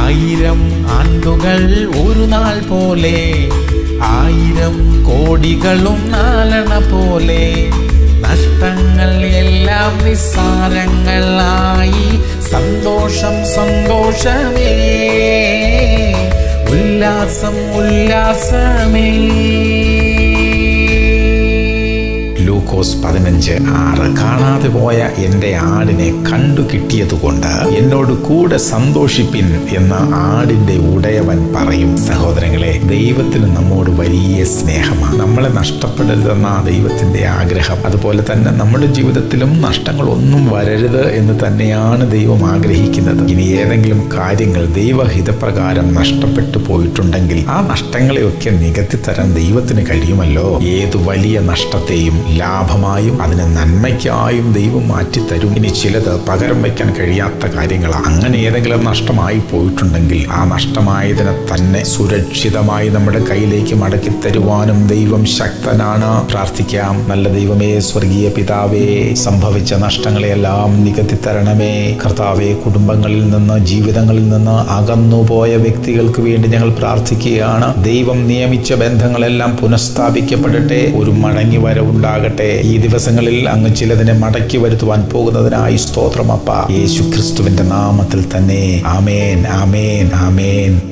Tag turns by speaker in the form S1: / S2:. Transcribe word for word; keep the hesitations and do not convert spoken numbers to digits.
S1: ആയിരം ആണ്ടുകൾ ഒരു നാൾ പോലെ, ആയിരം കോടികളും നാലണ പോലെ. നഷ്ടങ്ങൾ എല്ലാം നിസ്സാരങ്ങളായി, സന്തോഷം സന്തോഷമേ, ഉല്ലാസം ഉല്ലാസമേ. ലൂക്കോസ് പതിനഞ്ച് ആറ്. കാണാതെ പോയ എൻ്റെ ആടിനെ കണ്ടു കിട്ടിയതുകൊണ്ട് എന്നോട് കൂടെ സന്തോഷിപ്പിൻ എന്ന് ആടിന്റെ ഉടയവൻ പറയും. സഹോദരങ്ങളെ, ദൈവത്തിന് നമ്മോട് വലിയ സ്നേഹമാണ്. നമ്മളെ നഷ്ടപ്പെടരുതെന്ന ദൈവത്തിന്റെ ആഗ്രഹം. അതുപോലെ തന്നെ നമ്മുടെ ജീവിതത്തിലും നഷ്ടങ്ങളൊന്നും വരരുത് എന്ന് തന്നെയാണ് ദൈവം ആഗ്രഹിക്കുന്നത്. ഇനി ഏതെങ്കിലും കാര്യങ്ങൾ ദൈവഹിതപ്രകാരം നഷ്ടപ്പെട്ടു പോയിട്ടുണ്ടെങ്കിൽ ആ നഷ്ടങ്ങളെയൊക്കെ നികത്തിത്തരാൻ ദൈവത്തിന് കഴിയുമല്ലോ. ഏതു വലിയ നഷ്ടത്തെയും ലാഭമായും അതിനെ നന്മയ്ക്കായും ദൈവം മാറ്റിത്തരും. ഇനി ചിലത് പകരം വയ്ക്കാൻ കഴിയാത്ത കാര്യങ്ങളാണ്. അങ്ങനെ ഏതെങ്കിലും നഷ്ടമായി പോയിട്ടുണ്ടെങ്കിൽ ആ നഷ്ടമായതിനെ തന്നെ സുരക്ഷിതമായി നമ്മുടെ കയ്യിലേക്ക് മടക്കി തരുവാനും ദൈവം ശക്തനാണ്. പ്രാർത്ഥിക്കാം. നല്ല ദൈവമേ, സ്വർഗീയ പിതാവേ, സംഭവിച്ച നഷ്ടങ്ങളെയെല്ലാം നികത്തി തരണമേ. കർത്താവേ, കുടുംബങ്ങളിൽ നിന്ന് ജീവിതങ്ങളിൽ നിന്ന് അകന്നുപോയ വ്യക്തികൾക്ക് വേണ്ടി ഞങ്ങൾ പ്രാർത്ഥിക്കുകയാണ്. ദൈവം നിയമിച്ച ബന്ധങ്ങളെല്ലാം പുനഃസ്ഥാപിക്കപ്പെടട്ടെ. ഒരു മടങ്ങി വരവുണ്ടാകട്ടെ. ഈ ദിവസങ്ങളിൽ അങ്ങ് ചിലതിനെ മടക്കി വരുത്തുവാൻ പോകുന്നതിനായി സ്തോത്രം അപ്പ. യേശു ക്രിസ്തുവിന്റെ നാമത്തിൽ തന്നെ. ആമേൻ, ആമേൻ, ആമേൻ.